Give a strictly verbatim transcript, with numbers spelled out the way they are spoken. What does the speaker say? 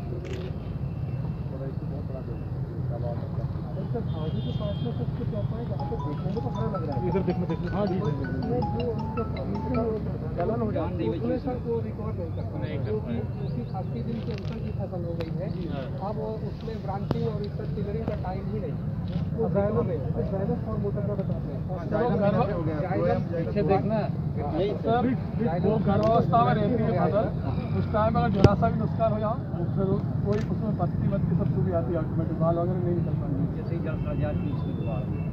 भाजी के पास में कुछ कुछ ऐसा है जहाँ पे देखने में तो खरा लग रहा है। इधर देखने देखने हाँ जी इसमें जो उसका गलन हो जाता है उसमें सर वो रिकॉर्ड नहीं कर पाए क्योंकि उसकी अस्सी दिन के ऊपर की फसल हो गई है। अब उसमें ब्रांचिंग और इसका टिलरिंग का टाइम भी नहीं वो ड्राइवर और मोटर का बताते हैं पीछे देखना सर वो गर्भावस्था में रहती है फसल उस टाइम अगर जरा सा भी नुकसान हो जाओ फिर कोई उसमें पत्ती वत्ती सब सूख जाती है ऑटोमेटिक बाल वगैरह नहीं निकल पाएंगे जैसे ही जल